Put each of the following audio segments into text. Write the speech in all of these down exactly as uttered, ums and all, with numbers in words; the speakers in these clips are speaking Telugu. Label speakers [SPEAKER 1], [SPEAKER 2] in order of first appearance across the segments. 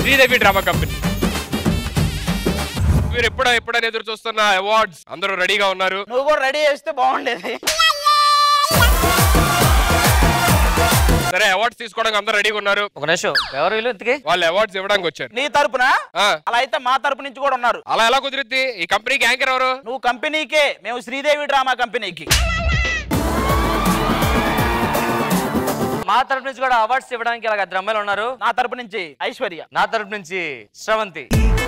[SPEAKER 1] Sridevi drama company. మీరు ఎప్పుడో ఎప్పుడైనా ఎదురు చూస్తున్న అవార్డ్స్ అందరూ రెడీగా ఉన్నారు.
[SPEAKER 2] నువ్వు కూడా రెడీ చేస్తే బాగుండేది.
[SPEAKER 1] సరే, అవార్డ్స్ తీసుకోవడానికి అందరూ రెడీగా ఉన్నారు.
[SPEAKER 3] ఒక నిమిషం, ఎవరు వీళ్ళు ఇంతకీ?
[SPEAKER 1] వాళ్ళు అవార్డ్స్ ఇవ్వడానికి వచ్చారు.
[SPEAKER 2] నీ తరపున? అలా అయితే మా తరపు నుంచి కూడా ఉన్నారు.
[SPEAKER 1] అలా ఎలా కుదిరిద్ది? ఈ కంపెనీకి యాంకర్ ఎవరు?
[SPEAKER 2] నువ్వు కంపెనీకే, మేము శ్రీదేవి డ్రామా కంపెనీకి.
[SPEAKER 3] మా తరపు నుంచి కూడా అవార్డ్స్ ఇవ్వడానికి ఇలాగ ఇద్దరు అమ్మాయిలు ఉన్నారు.
[SPEAKER 2] నా తరపు నుంచి ఐశ్వర్య,
[SPEAKER 3] నా తరపు నుంచి శ్రవంతి.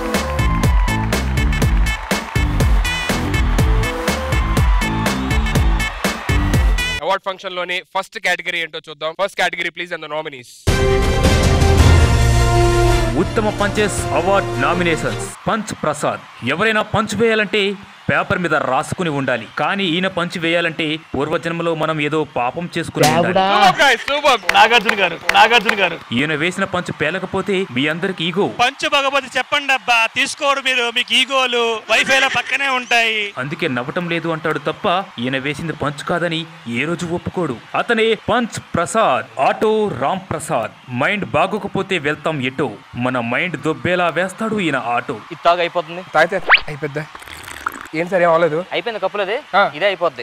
[SPEAKER 1] అవార్డ్ ఫంక్షన్ లోని ఫస్ట్ కేటగిరీ ఏంటో చూద్దాం. First category please and the nominees.
[SPEAKER 4] ఉత్తమ punches award nominations. Punch Prasad. ఎవరైనా పంచ్ వేయాలంటే పేపర్ మీద రాసుకుని ఉండాలి, కానీ ఈయన పంచ్ వేయాలంటే పూర్వజన్మలో మనం ఏదో పాపం చేసుకుని ఉండాలి.
[SPEAKER 5] నాగార్జున గారు నాగార్జున గారు
[SPEAKER 4] ఈయన వేసిన పంచ్ పేలకపోతే మీ అందరికి ఈగో.
[SPEAKER 5] పంచ్ భగవతి చెప్పండి అబ్బా, తీసుకోడు మీరు, మీకు ఈగోలు వైఫైల పక్కనే ఉంటాయి.
[SPEAKER 4] అందుకే నవ్వటం లేదు అంటాడు తప్ప ఈయన వేసింది పంచ్ కాదని ఏ రోజు ఒప్పుకోడు. అతనే punch Prasad. Auto Ram Prasad. Mind బాగోకపోతే వెళ్తాం ఎటో, మన మైండ్ దొబ్బేలా వేస్తాడు ఈయన ఆటో.
[SPEAKER 3] ఇది తాగు అయిపోతుంది.
[SPEAKER 1] తాగితే అయిపోద్దా? ఏం సరే అవ్వలేదు.
[SPEAKER 3] అయిపోయింది కప్పులది, ఇదే అయిపోద్ది.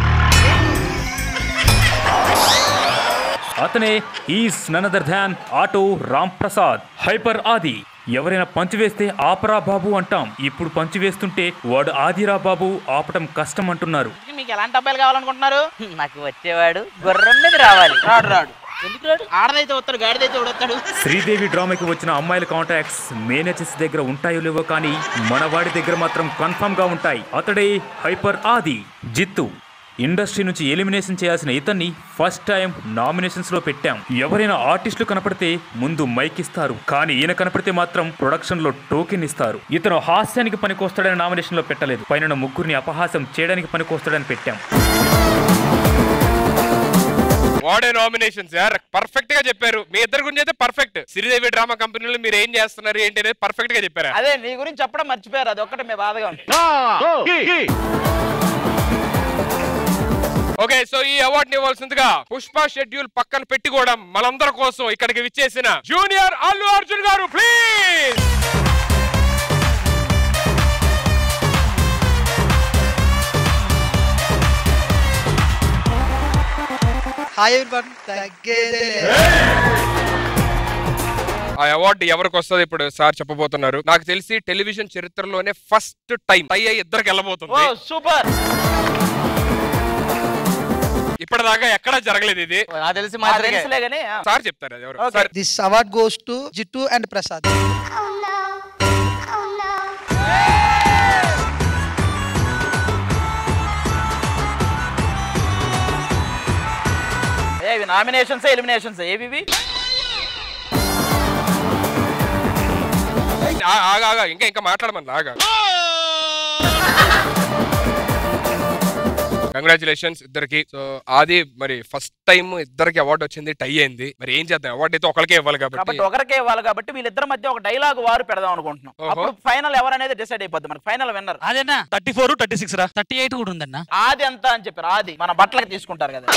[SPEAKER 4] అతనే is none other than auto Ram Prasad. Hyper Aadi. ఎవరైనా పంచి వేస్తే ఆపరా బాబు అంటాం, ఇప్పుడు పంచి వేస్తుంటే వాడు ఆదిరా బాబు ఆపటం కష్టం అంటున్నారు.
[SPEAKER 2] మీకు ఎలాంటి అబ్బాయిలు కావాలనుకుంటున్నారు?
[SPEAKER 3] నాకు వచ్చేవాడు గుర్రం మీద రావాలి.
[SPEAKER 2] రాడు రాడు ఎందుకు రాడు? ఆడదైతే వస్తాడు, గాడిదైతే వస్తాడు.
[SPEAKER 4] శ్రీదేవి డ్రామాకి వచ్చిన అమ్మాయిల కాంటాక్ట్స్ మేనేజర్స్ దగ్గర ఉంటాయో లేవో కానీ మన వాడి దగ్గర మాత్రం కన్ఫర్మ్ గా ఉంటాయి. అతడే హైపర్ ఆది. జిత్తు. ఇండస్ట్రీ నుంచి ఎలిమినేషన్ చేయాల్సిన ఇతన్ని ఫస్ట్ టైం నామినేషన్స్ లో పెట్టాం. ఎవరైనా ఆర్టిస్టులు కనపడితే ముందు మైక్ ఇస్తారు, కానీ ఈయన కనపడితే మాత్రం ప్రొడక్షన్ లో టోకెన్ ఇస్తారు. ఇతను హాస్యానికి పనికొస్తాడని నామినేషన్ లో పెట్టలేదు, పైన ముగ్గురిని అపహాస్యం చేయడానికి పనికొస్తాడని పెట్టాం.
[SPEAKER 1] వాడే నామినేషన్స్ యార్, పర్ఫెక్ట్ గా చెప్పారు. మీ ఇద్దరు గురించి అయితే పర్ఫెక్ట్. శ్రీదేవి డ్రామా కంపెనీలో మీరు ఏం చేస్తున్నారు ఏంటి అనేది పర్ఫెక్ట్ గా చెప్పారు.
[SPEAKER 2] అదే నీ గురించి చెప్పడం మర్చిపోయారు, అది ఒక్కటే మీ బాధగా ఉంది.
[SPEAKER 1] ఓకే, సో ఈ అవార్డు ఇవ్వాల్సిందిగా పుష్ప షెడ్యూల్ పక్కన పెట్టి కూడా మనందరి కోసం ఇక్కడికి విచ్చేసిన జూనియర్ అల్లు అర్జున్ గారు ప్లీజ్.
[SPEAKER 6] హాయ్ ఎవ్రీవన్, తగ్గేదేలే.
[SPEAKER 1] ఆ అవార్డు ఎవరికి వస్తుంది ఇప్పుడు సార్ చెప్పబోతున్నారు. నాకు తెలిసి టెలివిజన్ చరిత్రలోనే ఫస్ట్ టైం టై అయ్యి ఇద్దరికి వెళ్ళబోతుంది.
[SPEAKER 2] సూపర్.
[SPEAKER 1] ఇప్పటిదాకా ఎక్కడా జరగలేదు ఇది.
[SPEAKER 3] నాకు తెలిసి మా
[SPEAKER 1] సార్ చెప్తారు అది ఎవరు.
[SPEAKER 6] This award goes to Jittu and Prasad.
[SPEAKER 2] ఏవి నామినేషన్స్ ఎలిమినేషన్స్ ఏవి?
[SPEAKER 1] ఆగా ఇంకా ఇంకా మాట్లాడమని ఆగా. కంగ్రాచులేషన్స్ ఇద్దరికి. సో ఆది మరి ఫస్ట్ టైం ఇద్దరికి అవార్డు వచ్చింది, టై అయింది. మరి ఏం చేద్దాం, అవార్డు అయితే ఒకరికే ఇవ్వాలి కాబట్టి
[SPEAKER 2] ఒకరికే ఇవ్వాలి కాబట్టి వీళ్ళిద్దరి మధ్య ఒక డైలాగ్ వారు పెడదాం అనుకుంటున్నాం. అప్పుడు ఫైనల్ ఎవరు అనేది డిసైడ్ అయిపోద్ది. మనకి ఫైనల్ విన్నర్
[SPEAKER 5] అదేనా థర్టీ ఫోర్ థర్టీ సిక్స్ రా థర్టీ ఎయిట్ కూడా ఉందన్న.
[SPEAKER 2] ఆది ఎంత అని చెప్పారు. ఆది మన బట్టలకి తీసుకుంటారు కదా.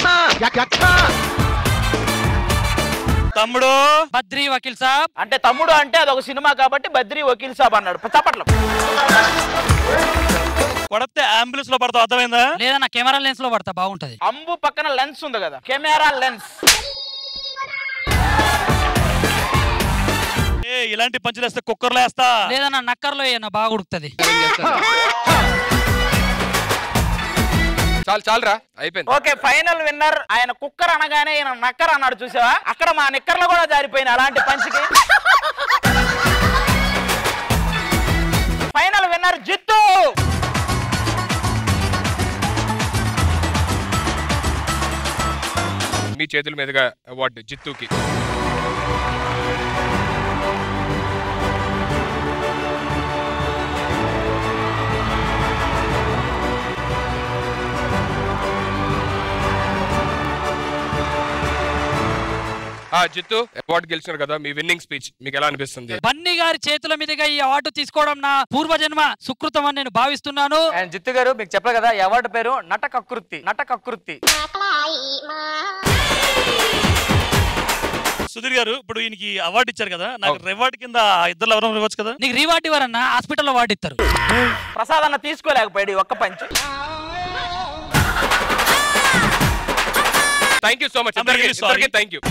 [SPEAKER 5] తమ్ముడు బద్రీ వకీల్ సాబ్
[SPEAKER 2] అంటే తమ్ముడు అంటే అది ఒక సినిమా కాబట్టి బద్రీ వకీల్ సాబ్ అన్నాడు. చప్పట్లు.
[SPEAKER 5] పడితే అంబులెన్స్ లో పడతావు, అర్థమైందా?
[SPEAKER 7] లేదా నా కెమెరా లెన్స్ లో పడతా బాగుంటది.
[SPEAKER 2] అంబు పక్కన లెన్స్ ఉంది కదా, కెమెరా లెన్స్.
[SPEAKER 5] ఏ ఇలాంటి పంచులు వేస్తే కుక్కర్లో వేస్తా,
[SPEAKER 7] లేదా నా నక్కర్లో ఏనా బాగా ఉడుకుతుంది.
[SPEAKER 1] చాలు చాలురా అయిపోయింది.
[SPEAKER 2] ఓకే, ఫైనల్ విన్నర్ ఆయన కుక్కర్ అనగానే ఈయన నక్కర్ అన్నాడు. చూసావా, అక్కడ మా నిక్కర్లో కూడా జారిపోయిన అలాంటి పంచికి. ఫైనల్ విన్నర్ జిత్తు.
[SPEAKER 1] మీ చేతుల మీదుగా అవార్డు జిత్తుకి. జిత్తు అవార్డు గెలిచారు కదా, మీ విన్నింగ్ స్పీచ్ మీకు ఎలా అనిపిస్తుంది?
[SPEAKER 7] బన్నీ గారి చేతుల మీదుగా ఈ అవార్డు తీసుకోవడం నా పూర్వజన్మ సుకృతం అని నేను భావిస్తున్నాను.
[SPEAKER 3] అండ్ జిత్తు గారు మీకు చెప్పారు కదా, ఈ అవార్డు పేరు నటకకృతి. నటకకృతి
[SPEAKER 5] సుధీర్ గారు ఇప్పుడు ఈయనకి అవార్డు ఇచ్చారు కదా, నాకు రివార్డ్ కింద ఇద్దరు ఎవరైనా ఇవ్వచ్చు కదా.
[SPEAKER 7] నీకు రివార్డ్ ఇవ్వరన్నా, హాస్పిటల్లో వార్డు ఇస్తారు.
[SPEAKER 2] ప్రసాద్ అన్న తీసుకోలేకపోయాడు ఒక్క punch.
[SPEAKER 1] Thank you so much. Thank you.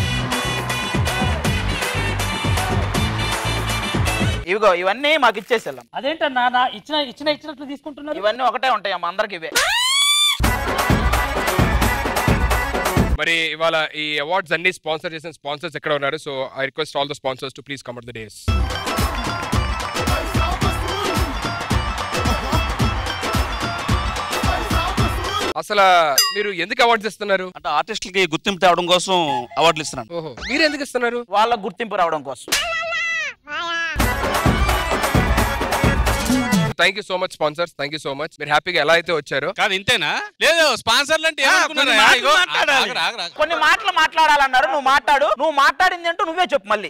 [SPEAKER 2] ఇవిగో ఇవన్నీ మాకు ఇచ్చేసేళ్ళం.
[SPEAKER 7] అదేంటన్నా నా ఇచ్చిన ఇచ్చిన ఇచ్చినట్లు తీసుకుంటున్నారు?
[SPEAKER 2] ఇవన్నీ ఒకటే ఉంటాయమ్మా అందరికి ఇవే.
[SPEAKER 1] మరి ఇవాళ ఈ అవార్డ్స్ అన్ని స్పాన్సర్ చేసిన స్పాన్సర్స్ ఎక్కడ ఉన్నారు? So I request all the sponsors to please come at the dais. అసలు మీరు ఎందుకు అవార్డ్స్ ఇస్తున్నారు?
[SPEAKER 8] అంటే ఆర్టిస్టులకి గుర్తింపు తేవడం కోసం అవార్డులు ఇస్తున్నాను.
[SPEAKER 1] ఓహో, మీరు ఎందుకు ఇస్తున్నారు?
[SPEAKER 2] వాళ్ళ గుర్తింపు రావడం కోసం.
[SPEAKER 1] Thank you so much sponsors, thank you so much. మీరు హ్యాపీగా ఎలా అయితే వచ్చారో.
[SPEAKER 8] కాదు ఇంతేనా? లేదు స్పాన్సర్లు అంటే
[SPEAKER 2] కొన్ని మాటలు మాట్లాడాలన్నారు. నువ్వు మాట్లాడు. నువ్వు మాట్లాడింది అంటూ నువ్వే చెప్పు మళ్ళీ.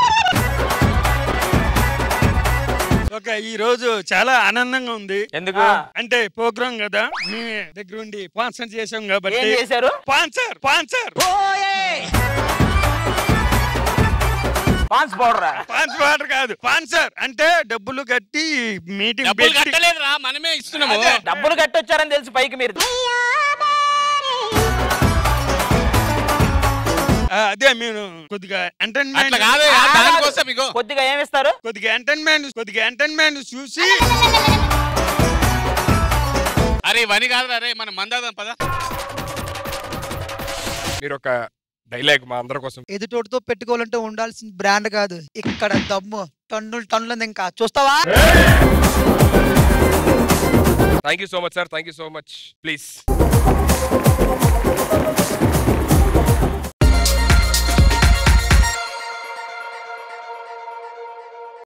[SPEAKER 5] ఓకే, ఈ రోజు చాలా ఆనందంగా ఉంది.
[SPEAKER 3] ఎందుకు
[SPEAKER 5] అంటే ప్రోగ్రామ్ కదా, మీ దగ్గర ఉండి స్పాన్సర్ చేసాం కాబట్టి.
[SPEAKER 2] ఏం చేశారు?
[SPEAKER 5] స్పాన్సర్ స్పాన్సర్
[SPEAKER 2] పాన్స్ పౌడరా?
[SPEAKER 5] పాన్స్ పౌడర్ కాదు, స్పాన్సర్ అంటే డబ్బులు కట్టి మీటింగ్
[SPEAKER 8] కట్టలేదురా, మనమే ఇస్తున్నాము.
[SPEAKER 2] డబ్బులు కట్టి వచ్చారని తెలిసి పైకి మీరు.
[SPEAKER 5] అదే మీరు కొద్దిగా ఎంటర్టైన్మెంట్
[SPEAKER 2] కొద్దిగా ఏమిస్తారు?
[SPEAKER 5] కొద్దిగా ఎంటర్టైన్మెంట్ కొద్దిగా ఎంటర్టైన్మెంట్ చూసి.
[SPEAKER 8] అరే ఇవన్నీ కాదు, అరే మనం మందాదాం పద.
[SPEAKER 1] మీరు ఒక డైలాగ్ మా అందరి కోసం.
[SPEAKER 6] ఎదుటోటితో పెట్టుకోవాలంటే ఉండాల్సిన బ్రాండ్ కాదు, ఇక్కడ దమ్ము టన్నులు టన్నులు ఇంకా చూస్తావా?
[SPEAKER 1] Thank you so much sir, thank you so much. Please